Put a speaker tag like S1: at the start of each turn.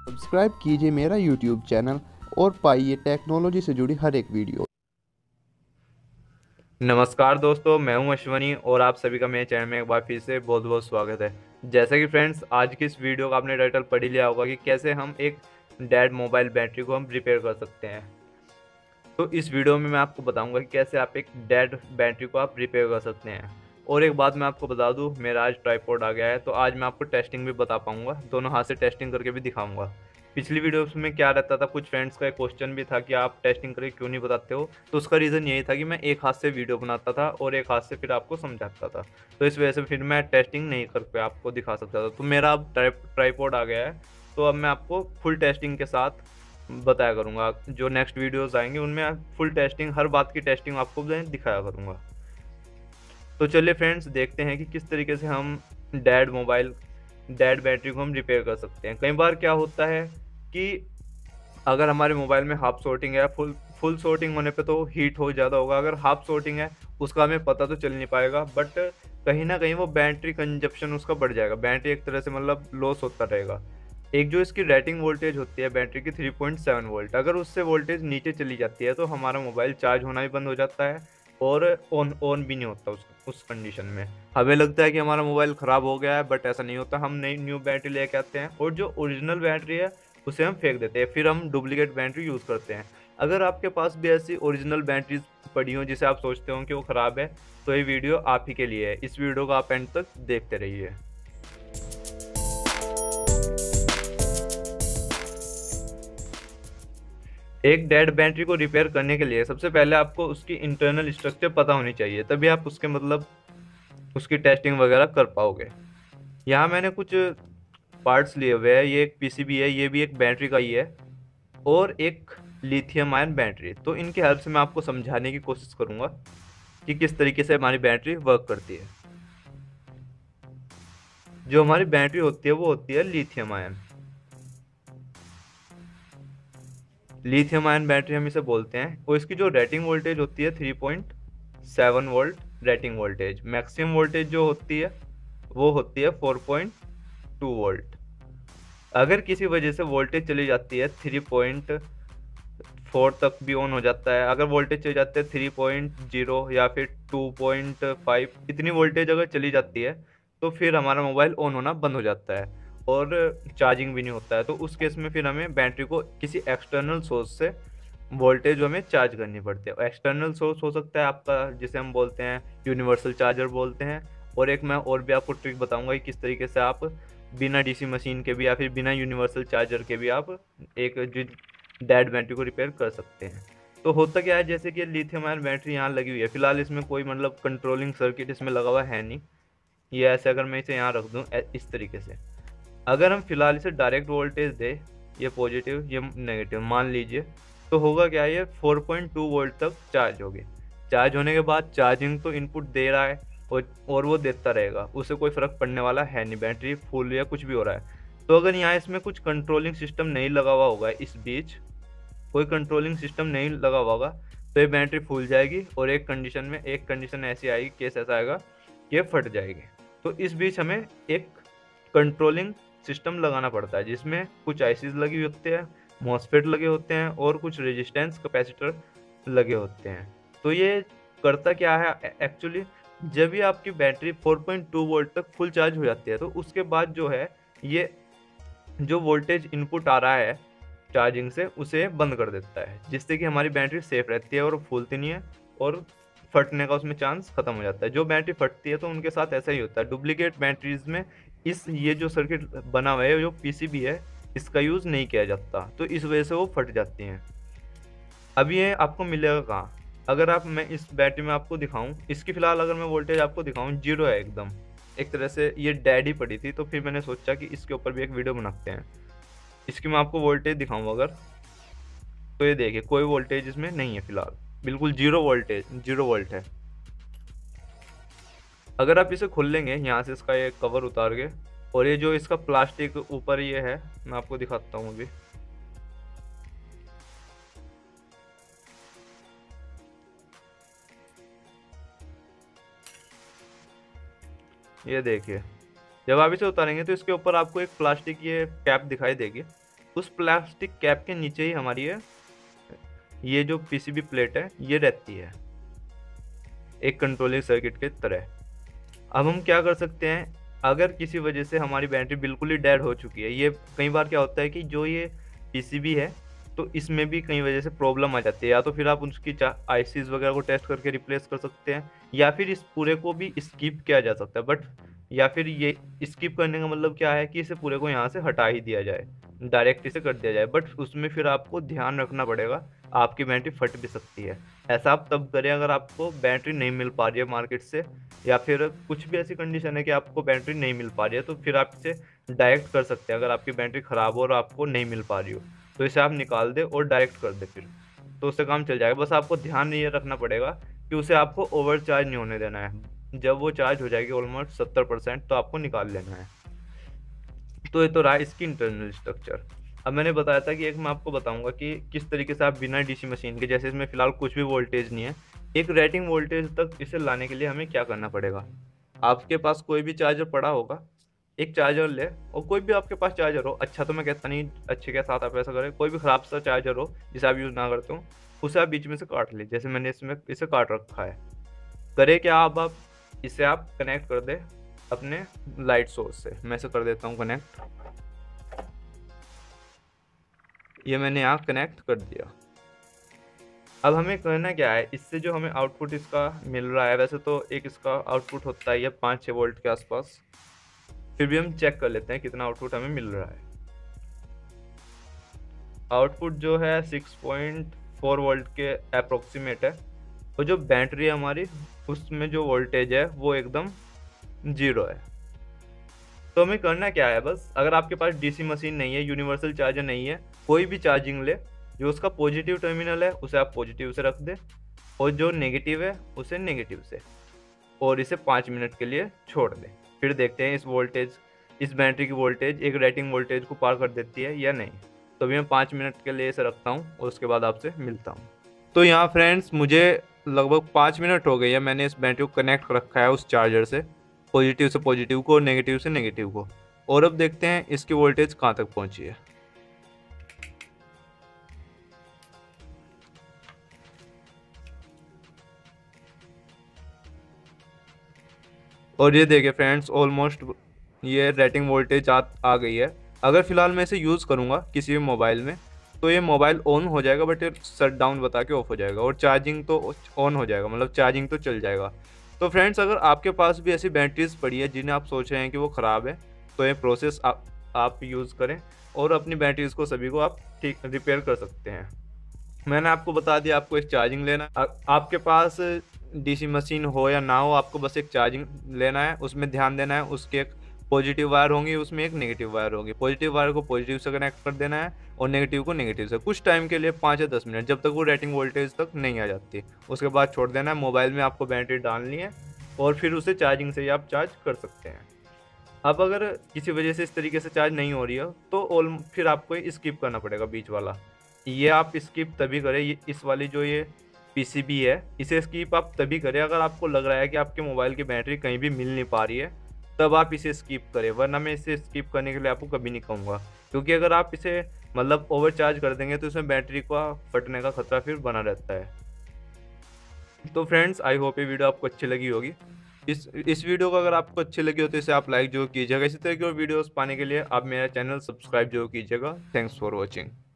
S1: Subscribe कीजिए मेरा YouTube channel और पाइए टेक्नोलॉजी से जुड़ी हर एक वीडियो।
S2: नमस्कार दोस्तों, मैं हूं अश्वनी और आप सभी का मेरे चैनल में एक बार फिर से बहुत बहुत स्वागत है। जैसा कि फ्रेंड्स, आज की इस वीडियो का आपने टाइटल पढ़ ही लिया होगा कि कैसे हम एक डेड मोबाइल बैटरी को हम रिपेयर कर सकते हैं। तो इस वीडियो में मैं आपको बताऊंगा कि कैसे आप एक डेड बैटरी को आप रिपेयर कर सकते हैं। और एक बात मैं आपको बता दूं, मेरा आज ट्राइपॉड आ गया है तो आज मैं आपको टेस्टिंग भी बता पाऊंगा, दोनों हाथ से टेस्टिंग करके भी दिखाऊंगा। पिछली वीडियोस में क्या रहता था, कुछ फ्रेंड्स का एक क्वेश्चन भी था कि आप टेस्टिंग करके क्यों नहीं बताते हो, तो उसका रीज़न यही था कि मैं एक हाथ से वीडियो बनाता था और एक हाथ से फिर आपको समझाता था। तो इस वजह से फिर मैं टेस्टिंग नहीं करके आपको दिखा सकता था। तो मेरा अब ट्राइपॉड आ गया है, तो अब मैं आपको फुल टेस्टिंग के साथ बताया करूँगा। जो नेक्स्ट वीडियोस आएंगे उनमें फुल टेस्टिंग, हर बात की टेस्टिंग आपको मैं दिखाया करूँगा। तो चलिए फ्रेंड्स, देखते हैं कि किस तरीके से हम डेड बैटरी को हम रिपेयर कर सकते हैं। कई बार क्या होता है कि अगर हमारे मोबाइल में हाफ शॉर्टिंग है, फुल फुल शॉर्टिंग होने पे तो हीट हो ज़्यादा होगा। अगर हाफ शॉर्टिंग है उसका हमें पता तो चल नहीं पाएगा, बट कहीं ना कहीं वो बैटरी कंजप्शन उसका बढ़ जाएगा, बैटरी एक तरह से मतलब लॉस होता रहेगा। एक जो इसकी रेटिंग वोल्टेज होती है बैटरी की 3.7 वोल्ट, अगर उससे वोल्टेज नीचे चली जाती है तो हमारा मोबाइल चार्ज होना भी बंद हो जाता है और ऑन ऑन भी नहीं होता उस कंडीशन में। हमें लगता है कि हमारा मोबाइल ख़राब हो गया है, बट ऐसा नहीं होता। हम नई न्यू बैटरी लेके आते हैं और जो ओरिजिनल बैटरी है उसे हम फेंक देते हैं, फिर हम डुप्लीकेट बैटरी यूज़ करते हैं। अगर आपके पास भी ऐसी ओरिजिनल बैटरीज पड़ी हो जिसे आप सोचते हो कि वो ख़राब है, तो ये वीडियो आप ही के लिए है। इस वीडियो को आप एंड तक देखते रहिए। एक डेड बैटरी को रिपेयर करने के लिए सबसे पहले आपको उसकी इंटरनल स्ट्रक्चर पता होनी चाहिए, तभी आप उसके मतलब उसकी टेस्टिंग वगैरह कर पाओगे। यहाँ मैंने कुछ पार्ट्स लिए हुए हैं। ये एक पीसीबी है, ये भी एक बैटरी का ही है, और एक लिथियम आयन बैटरी। तो इनके हेल्प से मैं आपको समझाने की कोशिश करूंगा कि किस तरीके से हमारी बैटरी वर्क करती है। जो हमारी बैटरी होती है वो होती है lithium ion. Lithium ion battery हम इसे बोलते हैं, और इसकी जो रेटिंग वोल्टेज होती है 3.7 volt rating voltage. Maximum voltage जो होती है वो होती है 4.2 वोल्ट। अगर किसी वजह से वोल्टेज चली जाती है 3.4 तक भी ऑन हो जाता है। अगर वोल्टेज चली जाती है 3.0 या फिर 2.5, इतनी वोल्टेज अगर चली जाती है तो फिर हमारा मोबाइल ऑन होना बंद हो जाता है और चार्जिंग भी नहीं होता है। तो उस केस में फिर हमें बैटरी को किसी एक्सटर्नल सोर्स से वोल्टेज हमें चार्ज करनी पड़ती है। एक्सटर्नल सोर्स हो सकता है आपका, जिसे हम बोलते हैं यूनिवर्सल चार्जर बोलते हैं। और एक मैं और भी आपको ट्रिक बताऊंगा कि किस तरीके से आप बिना डीसी मशीन के भी या फिर बिना यूनिवर्सल चार्जर के भी आप एक जो डेड बैटरी को रिपेयर कर सकते हैं। तो होता क्या है, जैसे कि लिथियम आयन बैटरी यहाँ लगी हुई है, फिलहाल इसमें कोई मतलब कंट्रोलिंग सर्किट इसमें लगा हुआ है नहीं। ये ऐसे अगर मैं इसे यहाँ रख दूँ इस तरीके से, अगर हम फिलहाल इसे डायरेक्ट वोल्टेज दे, ये पॉजिटिव ये नेगेटिव मान लीजिए, तो होगा क्या, ये 4.2 वोल्ट तक चार्ज होगी। चार्ज होने के बाद चार्जिंग तो इनपुट दे रहा है और वो देता रहेगा, उससे कोई फ़र्क पड़ने वाला है नहीं, बैटरी फुल या कुछ भी हो रहा है। तो अगर यहाँ इसमें कुछ कंट्रोलिंग सिस्टम नहीं लगा हुआ होगा, इस बीच कोई कंट्रोलिंग सिस्टम नहीं लगा हुआ होगा, तो ये बैटरी फूल जाएगी और एक कंडीशन ऐसी आएगी, केस ऐसा आएगा कि ये फट जाएगी। तो इस बीच हमें एक कंट्रोलिंग सिस्टम लगाना पड़ता है जिसमें कुछ आईसीज लगी होते हैं, मॉसफेट लगे होते हैं और कुछ रेजिस्टेंस कैपेसिटर लगे होते हैं। तो ये करता क्या है एक्चुअली, जब भी आपकी बैटरी 4.2 वोल्ट तक फुल चार्ज हो जाती है तो उसके बाद जो है, ये जो वोल्टेज इनपुट आ रहा है चार्जिंग से उसे बंद कर देता है, जिससे कि हमारी बैटरी सेफ रहती है और फूलती नहीं है और फटने का उसमें चांस खत्म हो जाता है। जो बैटरी फटती है तो उनके साथ ऐसा ही होता है। डुप्लीकेट बैटरीज में ये जो सर्किट बना हुआ है, जो पीसीबी है, इसका यूज़ नहीं किया जाता, तो इस वजह से वो फट जाती हैं। अब ये आपको मिलेगा कहाँ, अगर आप मैं इस बैटरी में आपको दिखाऊं, इसकी फ़िलहाल अगर मैं वोल्टेज आपको दिखाऊं, जीरो है एकदम। एक तरह से ये डेड ही पड़ी थी, तो फिर मैंने सोचा कि इसके ऊपर भी एक वीडियो बनाते हैं। इसकी मैं आपको वोल्टेज दिखाऊं अगर, तो ये देखिए कोई वोल्टेज इसमें नहीं है फ़िलहाल, बिल्कुल जीरो वोल्टेज, जीरो वोल्ट है। अगर आप इसे खोल लेंगे यहाँ से, इसका ये कवर उतार के, और ये जो इसका प्लास्टिक ऊपर ये है, मैं आपको दिखाता हूँ अभी। ये देखिए, जब आप इसे उतारेंगे तो इसके ऊपर आपको एक प्लास्टिक ये कैप दिखाई देगी। उस प्लास्टिक कैप के नीचे ही हमारी ये जो पीसीबी प्लेट है ये रहती है, एक कंट्रोलिंग सर्किट के तरह। अब हम क्या कर सकते हैं, अगर किसी वजह से हमारी बैटरी बिल्कुल ही डेड हो चुकी है, ये कई बार क्या होता है कि जो ये पीसीबी है तो इसमें भी कई वजह से प्रॉब्लम आ जाती है, या तो फिर आप उसकी आईसीज वगैरह को टेस्ट करके रिप्लेस कर सकते हैं, या फिर इस पूरे को भी स्किप किया जा सकता है। बट या फिर ये स्किप करने का मतलब क्या है कि इसे पूरे को यहाँ से हटा ही दिया जाए, डायरेक्ट इसे कर दिया जाए। बट उसमें फिर आपको ध्यान रखना पड़ेगा, आपकी बैटरी फट भी सकती है। ऐसा आप तब करें अगर आपको बैटरी नहीं मिल पा रही है मार्केट से, या फिर कुछ भी ऐसी कंडीशन है कि आपको बैटरी नहीं मिल पा रही है, तो फिर आप इसे डायरेक्ट कर सकते हैं। अगर आपकी बैटरी ख़राब हो और आपको नहीं मिल पा रही हो तो इसे आप निकाल दें और डायरेक्ट कर दें, फिर तो उससे काम चल जाएगा। बस आपको ध्यान ये रखना पड़ेगा कि उसे आपको ओवर चार्ज नहीं होने देना है। जब वो चार्ज हो जाएगी ऑलमोस्ट 70% तो आपको निकाल लेना है। तो ये तो रहा इसकी इंटरनल स्ट्रक्चर। अब मैंने बताया था कि एक मैं आपको बताऊंगा कि किस तरीके से आप बिना डीसी मशीन के, जैसे इसमें फिलहाल कुछ भी वोल्टेज नहीं है, एक रेटिंग वोल्टेज तक इसे लाने के लिए हमें क्या करना पड़ेगा। आपके पास कोई भी चार्जर पड़ा होगा, एक चार्जर ले, और कोई भी आपके पास चार्जर हो, अच्छा तो मैं कहता नहीं, अच्छे के साथ आप ऐसा करें, कोई भी ख़राब सा चार्जर हो जिसे आप यूज़ ना करते हो, उसे आप बीच में से काट ले, जैसे मैंने इसमें इसे काट रखा है। करे क्या, अब आप इसे आप कनेक्ट कर दे अपने लाइट सोर्स से। मैं इसे कर देता हूँ कनेक्ट, ये मैंने यहाँ कनेक्ट कर दिया। अब हमें करना क्या है, इससे जो हमें आउटपुट इसका मिल रहा है, वैसे तो एक इसका आउटपुट होता है ये 5-6 वोल्ट के आसपास, फिर भी हम चेक कर लेते हैं कितना आउटपुट हमें मिल रहा है। आउटपुट जो है 6.4 वोल्ट के अप्रोक्सीमेट है, और जो बैटरी है हमारी उसमें जो वोल्टेज है वो एकदम 0 है। तो हमें करना क्या है, बस अगर आपके पास डीसी मशीन नहीं है, यूनिवर्सल चार्जर नहीं है, कोई भी चार्जिंग ले, जो उसका पॉजिटिव टर्मिनल है उसे आप पॉजिटिव से रख दे, और जो नेगेटिव है उसे नेगेटिव से, और इसे 5 मिनट के लिए छोड़ दें। फिर देखते हैं इस बैटरी की वोल्टेज एक रेटिंग वोल्टेज को पार कर देती है या नहीं। तो अभी मैं 5 मिनट के लिए इसे रखता हूँ और उसके बाद आपसे मिलता हूँ। तो यहाँ फ्रेंड्स मुझे लगभग 5 मिनट हो गई है, मैंने इस बैटरी को कनेक्ट कर रखा है उस चार्जर से, पॉजिटिव से पॉजिटिव को और नेगेटिव से नेगेटिव को। और अब देखते हैं इसकी वोल्टेज कहाँ तक पहुँची है। और ये देखिए फ्रेंड्स, ऑलमोस्ट ये रेटिंग वोल्टेज आ गई है। अगर फिलहाल मैं इसे यूज़ करूँगा किसी भी मोबाइल में तो ये मोबाइल ऑन हो जाएगा, बट ये शट डाउन बता के ऑफ हो जाएगा, और चार्जिंग तो ऑन हो जाएगा, मतलब चार्जिंग तो चल जाएगा। तो फ्रेंड्स अगर आपके पास भी ऐसी बैटरीज पड़ी है जिन्हें आप सोच रहे हैं कि वो ख़राब है, तो ये प्रोसेस आप यूज़ करें और अपनी बैटरीज को सभी को आप ठीक रिपेयर कर सकते हैं। मैंने आपको बता दिया आपको एक चार्जिंग लेना, आपके पास डीसी मशीन हो या ना हो, आपको बस एक चार्जिंग लेना है, उसमें ध्यान देना है। उसके एक पॉजिटिव वायर होंगी, उसमें एक नेगेटिव वायर होगी। पॉजिटिव वायर को पॉजिटिव से कनेक्ट कर देना है और नेगेटिव को नेगेटिव से, कुछ टाइम के लिए 5 या 10 मिनट, जब तक वो रेटिंग वोल्टेज तक नहीं आ जाती। उसके बाद छोड़ देना है। मोबाइल में आपको बैटरी डालनी है और फिर उसे चार्जिंग से ही आप चार्ज कर सकते हैं। अब अगर किसी वजह से इस तरीके से चार्ज नहीं हो रही है तो फिर आपको स्किप करना पड़ेगा बीच वाला। ये आप स्किप तभी करें, ये इस वाली जो ये पीसीबी है इसे स्किप आप तभी करें अगर आपको लग रहा है कि आपके मोबाइल की बैटरी कहीं भी मिल नहीं पा रही है, तब आप इसे स्किप करें। वरना मैं इसे स्किप करने के लिए आपको कभी नहीं कहूँगा, क्योंकि अगर आप इसे मतलब ओवर चार्ज कर देंगे तो इसमें बैटरी का फटने का खतरा फिर बना रहता है। तो फ्रेंड्स आई होप ये वीडियो आपको अच्छी लगी होगी। इस वीडियो को अगर आपको अच्छी लगी हो तो इसे आप लाइक जरूर कीजिएगा। इसी तरह की और वीडियोस पाने के लिए आप मेरा चैनल सब्सक्राइब जरूर कीजिएगा। Thanks for watching.